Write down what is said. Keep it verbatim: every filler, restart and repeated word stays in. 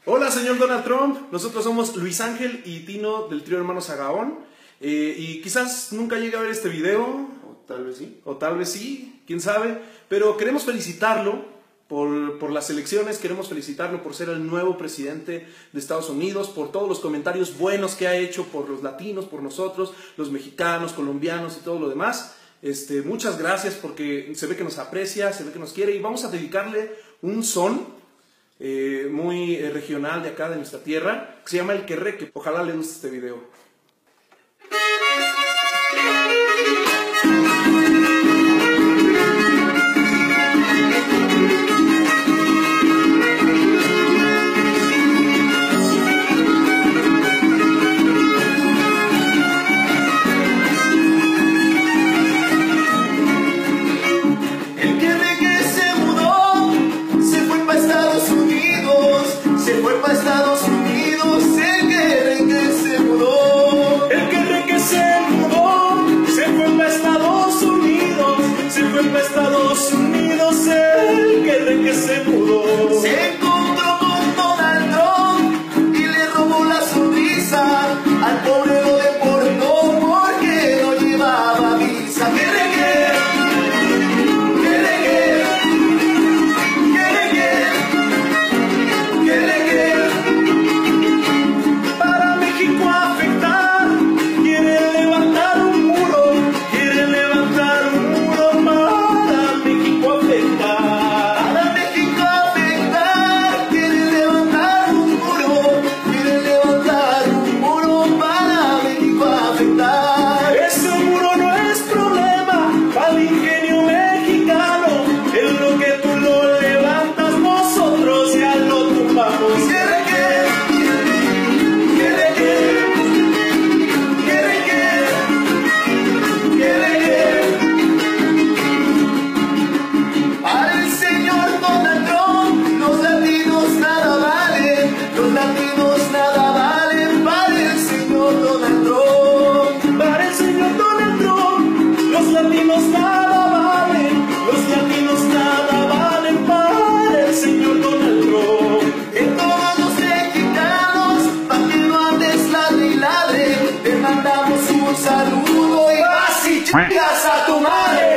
Hola, señor Donald Trump. Nosotros somos Luis Ángel y Tino del trío Hermanos Agaón. Eh, y quizás nunca llegue a ver este video. O tal vez sí. O tal vez sí, quién sabe. Pero queremos felicitarlo por, por las elecciones. Queremos felicitarlo por ser el nuevo presidente de Estados Unidos. Por todos los comentarios buenos que ha hecho por los latinos, por nosotros, los mexicanos, colombianos y todo lo demás. Este, muchas gracias porque se ve que nos aprecia, se ve que nos quiere. Y vamos a dedicarle un son Eh, muy eh, regional de acá de nuestra tierra, que se llama El Querreque. Ojalá le guste este video. Estados Unidos, el Querreque se mudó. Se encontró con Donald Trump y le robó la sonrisa. Al pobre lo deportó porque no llevaba visa. Querreque, Querreque, Querreque, Querreque. Para México afectar, quieren levantar un muro, quieren levantar un muro para México afectar. Para México afectar, quieren levantar un muro, quieren levantar un muro para México afectar. Ese muro no es problema para el ingenio mexicano. En lo que tú lo levantas, nosotros ya lo tumbamos. Querreque, Querreque, Querreque, Querreque. Para el señor Donald Trump, los latinos nada valen, los latinos nada valen. Para el señor Donald Trump, Para el señor Donald Trump, los latinos nada valen, los latinos nada valen para el señor Donald Trump. de todos los mexicanos, pa' que no andes ladre y ladre, te mandamos un saludo y vas y chingas a tu madre.